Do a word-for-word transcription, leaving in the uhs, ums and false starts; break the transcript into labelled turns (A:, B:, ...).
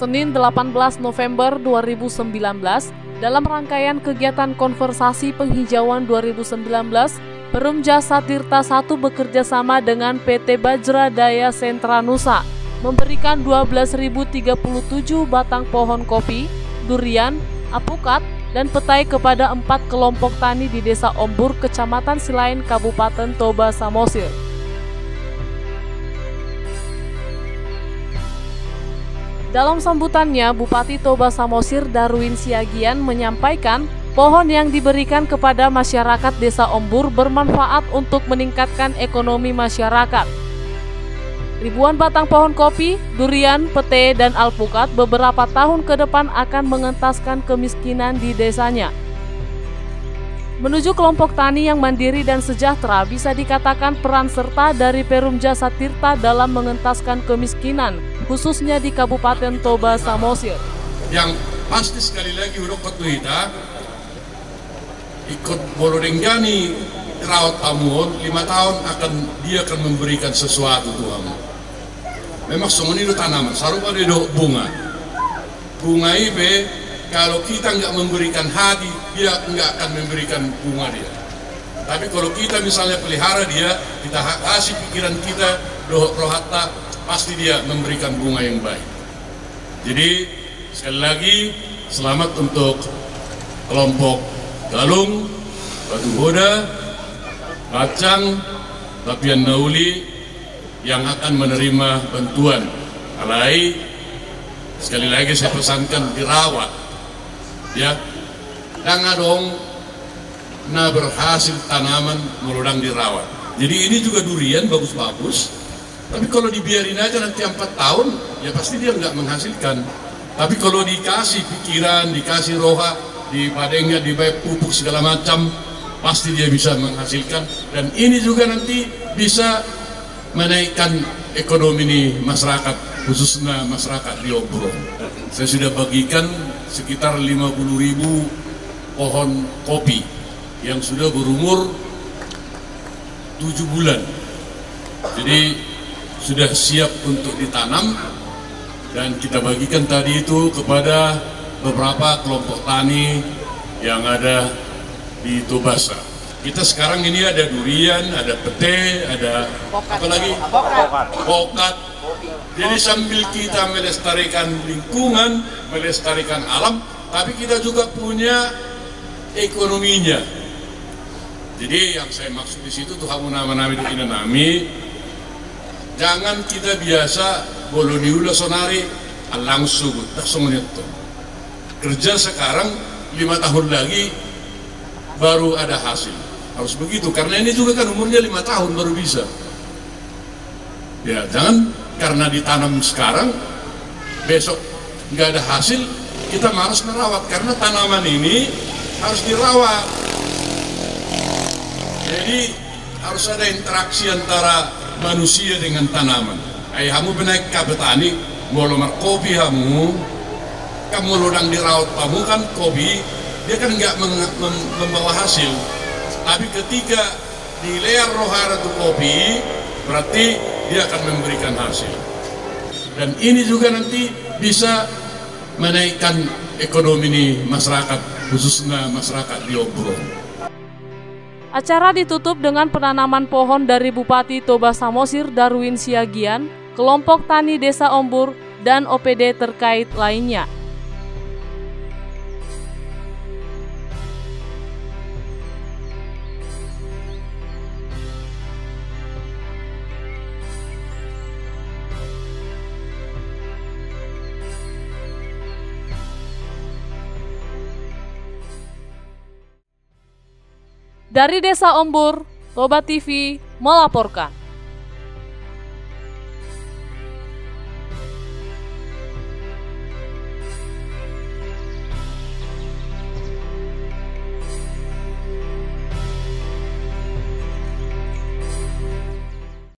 A: Senin delapan belas November dua ribu sembilan belas, dalam rangkaian kegiatan konversasi penghijauan dua ribu sembilan belas, Perumja Satirta satu bekerja sama dengan P T Bajra Daya Sentra Nusa memberikan dua belas ribu tiga puluh tujuh batang pohon kopi, durian, apukat, dan petai kepada empat kelompok tani di Desa Ombur, Kecamatan Silain, Kabupaten Toba Samosir. Dalam sambutannya, Bupati Toba Samosir Darwin Siagian menyampaikan pohon yang diberikan kepada masyarakat Desa Ombur bermanfaat untuk meningkatkan ekonomi masyarakat. Ribuan batang pohon kopi, durian, pete, dan alpukat beberapa tahun ke depan akan mengentaskan kemiskinan di desanya. Menuju kelompok tani yang mandiri dan sejahtera bisa dikatakan peran serta dari Perumja Satirta dalam mengentaskan kemiskinan, khususnya di Kabupaten Toba Samosir.
B: Yang pasti sekali lagi udah kita ikut bolodeng jani rawat amun lima tahun akan dia akan memberikan sesuatu Tuhan. Memang semua itu tanaman, sarupa ada bunga. Bunga itu kalau kita nggak memberikan hati, dia nggak akan memberikan bunga dia. Tapi kalau kita misalnya pelihara dia, kita kasih pikiran kita, roh hatta, pasti dia memberikan bunga yang baik. Jadi sekali lagi selamat untuk kelompok Galung, Batu Boda, Kacang, Tapian Nauli yang akan menerima bantuan. Alai, sekali lagi saya pesankan dirawat. Ya, jangan dong nah berhasil tanaman meludang dirawat. Jadi ini juga durian bagus-bagus, tapi kalau dibiarin aja nanti empat tahun, ya pasti dia nggak menghasilkan. Tapi kalau dikasih pikiran, dikasih roha, di padengnya, dibayar pupuk segala macam, pasti dia bisa menghasilkan. Dan ini juga nanti bisa menaikkan ekonomi nih masyarakat, khususnya masyarakat di Ombur. Saya sudah bagikan sekitar lima puluh ribu pohon kopi yang sudah berumur tujuh bulan. Jadi sudah siap untuk ditanam dan kita bagikan tadi itu kepada beberapa kelompok tani yang ada di Tobasa. Kita sekarang ini ada durian, ada pete, ada apa lagi? Pokat. Jadi sambil kita melestarikan lingkungan, melestarikan alam, tapi kita juga punya ekonominya. Jadi yang saya maksud di situ Tuhan nama-nama itu inanami, jangan kita biasa bolo diulah sonari langsung tak semuanya itu. Kerja sekarang lima tahun lagi baru ada hasil. Harus begitu, karena ini juga kan umurnya lima tahun baru bisa. Ya, jangan karena ditanam sekarang, besok nggak ada hasil, kita harus merawat. Karena tanaman ini harus dirawat. Jadi harus ada interaksi antara manusia dengan tanaman. Ayah kamu benaik ke petani, mau lomar kopi kamu, kamu lodang dirawat kamu kan kopi, dia kan nggak membawa hasil. Tapi ketika di leher rohara itu kopi, berarti dia akan memberikan hasil. Dan ini juga nanti bisa menaikkan ekonomi nih masyarakat, khususnya masyarakat di Ombur.
A: Acara ditutup dengan penanaman pohon dari Bupati Toba Samosir Darwin Siagian, kelompok tani Desa Ombur, dan O P D terkait lainnya. Dari Desa Ombur, Toba T V melaporkan.